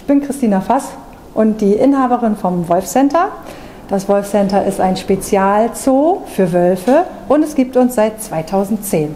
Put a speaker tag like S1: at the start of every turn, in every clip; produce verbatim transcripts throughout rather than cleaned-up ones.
S1: Ich bin Christina Fass und die Inhaberin vom Wolf Center. Das Wolf Center ist ein Spezialzoo für Wölfe und es gibt uns seit zweitausendzehn.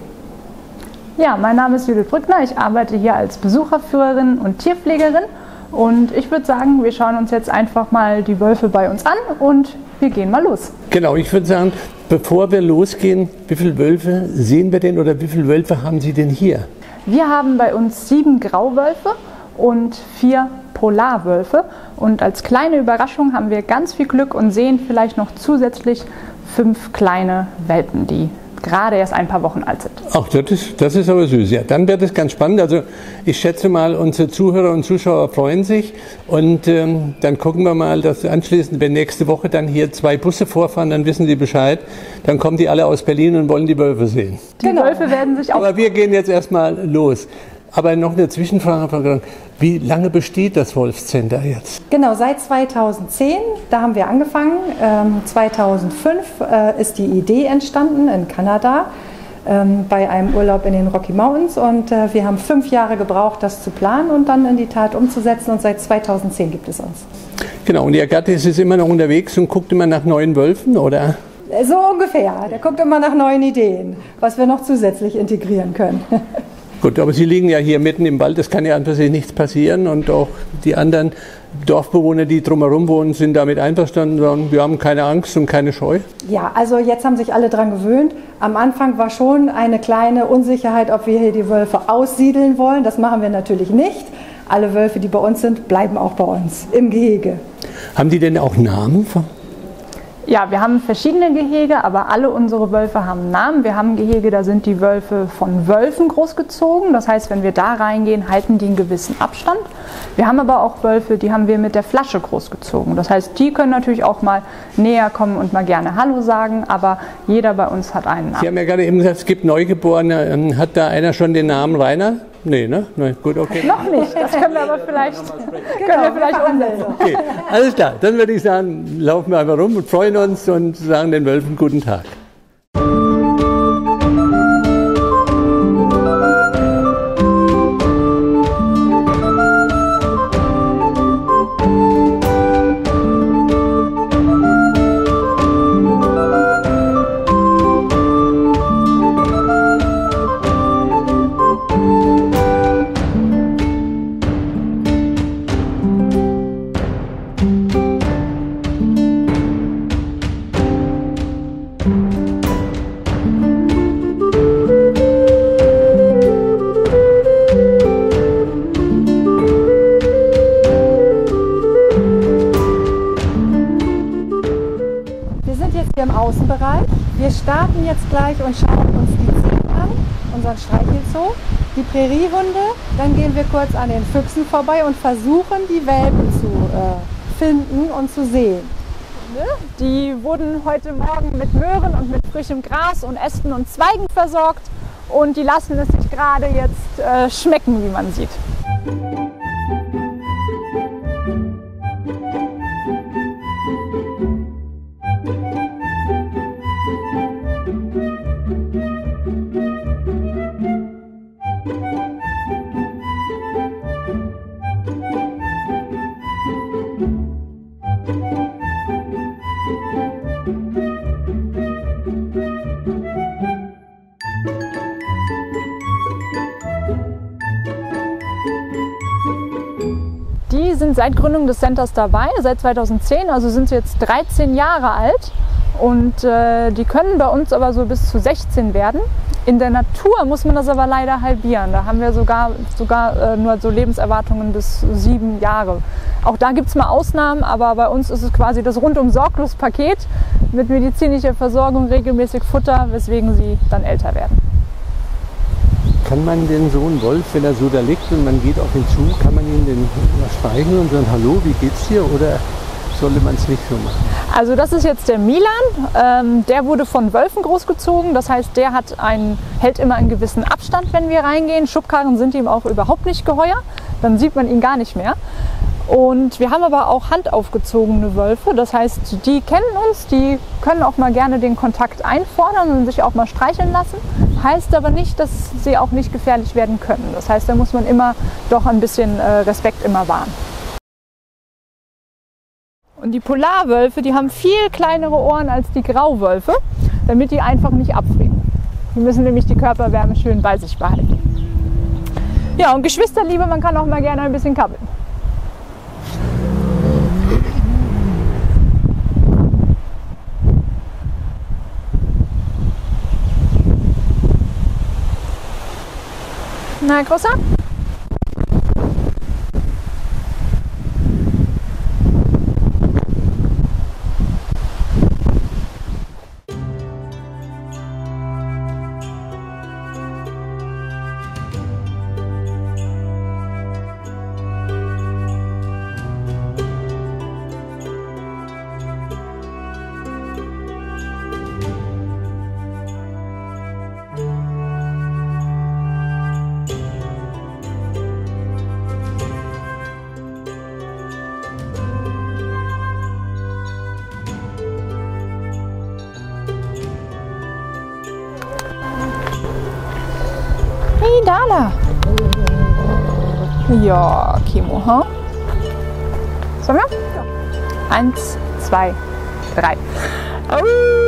S2: Ja, mein Name ist Judith Brückner. Ich arbeite hier als Besucherführerin und Tierpflegerin. Und ich würde sagen, wir schauen uns jetzt einfach mal die Wölfe bei uns an und wir gehen mal los.
S3: Genau, ich würde sagen, bevor wir losgehen, wie viele Wölfe sehen wir denn oder wie viele Wölfe haben Sie denn hier?
S2: Wir haben bei uns sieben Grauwölfe und vier Polarwölfe. Und als kleine Überraschung haben wir ganz viel Glück und sehen vielleicht noch zusätzlich fünf kleine Welpen, die gerade erst ein paar Wochen alt sind.
S3: Ach, das ist, das ist aber süß. Ja, dann wird es ganz spannend. Also ich schätze mal, unsere Zuhörer und Zuschauer freuen sich. Und ähm, dann gucken wir mal, dass anschließend, wenn nächste Woche dann hier zwei Busse vorfahren, dann wissen die Bescheid. Dann kommen die alle aus Berlin und wollen die Wölfe sehen.
S2: Die genau. Wölfe werden sich auch...
S3: Aber wir gehen jetzt erstmal los. Aber noch eine Zwischenfrage. Wie lange besteht das Wolfcenter jetzt?
S1: Genau, seit zweitausendzehn, da haben wir angefangen. Ähm, zweitausendfünf äh, ist die Idee entstanden in Kanada ähm, bei einem Urlaub in den Rocky Mountains. Und äh, wir haben fünf Jahre gebraucht, das zu planen und dann in die Tat umzusetzen. Und seit zweitausendzehn gibt es uns.
S3: Genau, und Ihr Gatte ist immer noch unterwegs und guckt immer nach neuen Wölfen, oder?
S1: So ungefähr. Der guckt immer nach neuen Ideen, was wir noch zusätzlich integrieren können.
S3: Gut, aber Sie liegen ja hier mitten im Wald, es kann ja an für sich nichts passieren und auch die anderen Dorfbewohner, die drumherum wohnen, sind damit einverstanden, sagen, wir haben keine Angst und keine Scheu.
S1: Ja, also jetzt haben sich alle dran gewöhnt. Am Anfang war schon eine kleine Unsicherheit, ob wir hier die Wölfe aussiedeln wollen. Das machen wir natürlich nicht. Alle Wölfe, die bei uns sind, bleiben auch bei uns im Gehege.
S3: Haben die denn auch Namen?
S2: Ja, wir haben verschiedene Gehege, aber alle unsere Wölfe haben Namen. Wir haben Gehege, da sind die Wölfe von Wölfen großgezogen. Das heißt, wenn wir da reingehen, halten die einen gewissen Abstand. Wir haben aber auch Wölfe, die haben wir mit der Flasche großgezogen. Das heißt, die können natürlich auch mal näher kommen und mal gerne Hallo sagen, aber jeder bei uns hat einen Namen.
S3: Sie haben ja gerade eben gesagt, es gibt Neugeborene. Hat da einer schon den Namen Rainer? Nee, ne? Nein, gut, okay.
S2: Noch nicht, das können wir aber vielleicht,
S1: genau,
S2: können wir vielleicht umsetzen.
S3: Okay, alles klar. Dann würde ich sagen, laufen wir einfach rum und freuen uns und sagen den Wölfen guten Tag.
S1: Im Außenbereich. Wir starten jetzt gleich und schauen uns die Ziegen an, unseren Streichelzoo, die Präriehunde, dann gehen wir kurz an den Füchsen vorbei und versuchen, die Welpen zu äh, finden und zu sehen.
S2: Die wurden heute Morgen mit Möhren und mit frischem Gras und Ästen und Zweigen versorgt und die lassen es sich gerade jetzt äh, schmecken, wie man sieht. Die sind seit Gründung des Centers dabei, seit zweitausendzehn, also sind sie jetzt dreizehn Jahre alt und äh, die können bei uns aber so bis zu sechzehn werden. In der Natur muss man das aber leider halbieren, da haben wir sogar, sogar äh, nur so Lebenserwartungen bis sieben Jahre. Auch da gibt es mal Ausnahmen, aber bei uns ist es quasi das Rundum-Sorglos-Paket mit medizinischer Versorgung, regelmäßig Futter, weswegen sie dann älter werden.
S3: Kann man denn so einen Wolf, wenn er so da liegt und man geht auf ihn zu, kann man ihn denn streicheln und sagen, hallo, wie geht's dir? Oder sollte man es nicht so machen?
S2: Also das ist jetzt der Milan, ähm, der wurde von Wölfen großgezogen, das heißt, der hat einen, hält immer einen gewissen Abstand, wenn wir reingehen. Schubkarren sind ihm auch überhaupt nicht geheuer, dann sieht man ihn gar nicht mehr. Und wir haben aber auch handaufgezogene Wölfe, das heißt, die kennen uns, die können auch mal gerne den Kontakt einfordern und sich auch mal streicheln lassen. Heißt aber nicht, dass sie auch nicht gefährlich werden können. Das heißt, da muss man immer doch ein bisschen Respekt immer wahren. Und die Polarwölfe, die haben viel kleinere Ohren als die Grauwölfe, damit die einfach nicht abfrieren. Die müssen nämlich die Körperwärme schön bei sich behalten. Ja, und Geschwisterliebe, man kann auch mal gerne ein bisschen kabbeln. Na, Großer? Hey, Dala. Ja, Kimo, ha? Sollen wir? Ja. Eins, zwei, drei. Au.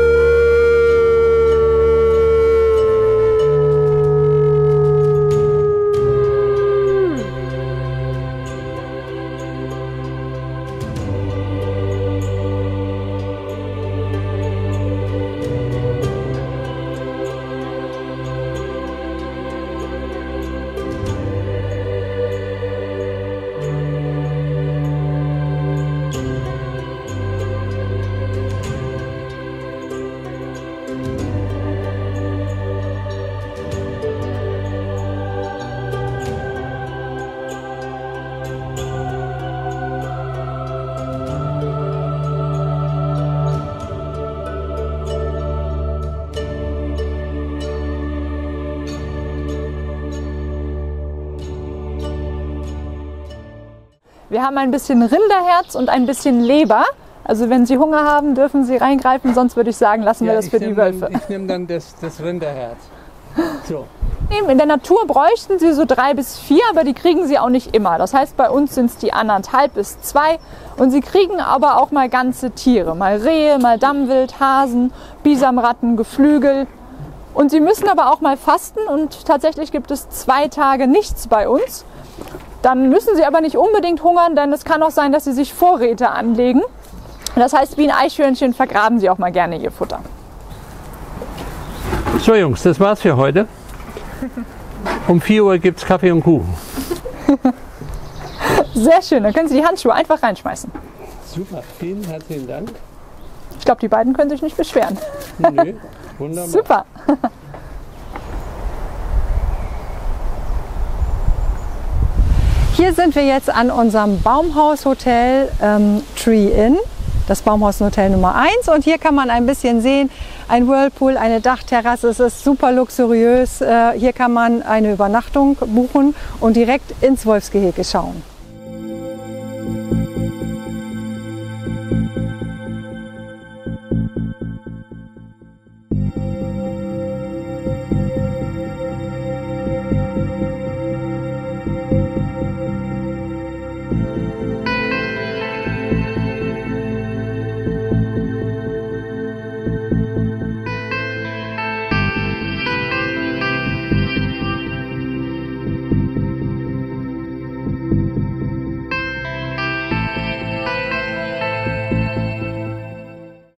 S2: Wir haben ein bisschen Rinderherz und ein bisschen Leber. Also wenn Sie Hunger haben, dürfen Sie reingreifen, sonst würde ich sagen, lassen wir ja, das für die Wölfe.
S3: Dann, ich nehme dann das, das Rinderherz. So.
S2: In der Natur bräuchten Sie so drei bis vier, aber die kriegen Sie auch nicht immer. Das heißt, bei uns sind es die anderthalb bis zwei. Und Sie kriegen aber auch mal ganze Tiere. Mal Rehe, mal Dammwild, Hasen, Bisamratten, Geflügel. Und Sie müssen aber auch mal fasten und tatsächlich gibt es zwei Tage nichts bei uns. Dann müssen Sie aber nicht unbedingt hungern, denn es kann auch sein, dass Sie sich Vorräte anlegen. Das heißt, wie ein Eichhörnchen vergraben Sie auch mal gerne Ihr Futter.
S3: So Jungs, das war's für heute. Um vier Uhr gibt es Kaffee und Kuchen.
S2: Sehr schön, dann können Sie die Handschuhe einfach reinschmeißen.
S3: Super, vielen herzlichen Dank.
S2: Ich glaube, die beiden können sich nicht beschweren.
S3: Nö, wunderbar.
S2: Super.
S1: Hier sind wir jetzt an unserem Baumhaushotel ähm, Tree Inn, das Baumhaushotel Nummer eins. Und hier kann man ein bisschen sehen, ein Whirlpool, eine Dachterrasse, es ist super luxuriös. Äh, hier kann man eine Übernachtung buchen und direkt ins Wolfsgehege schauen.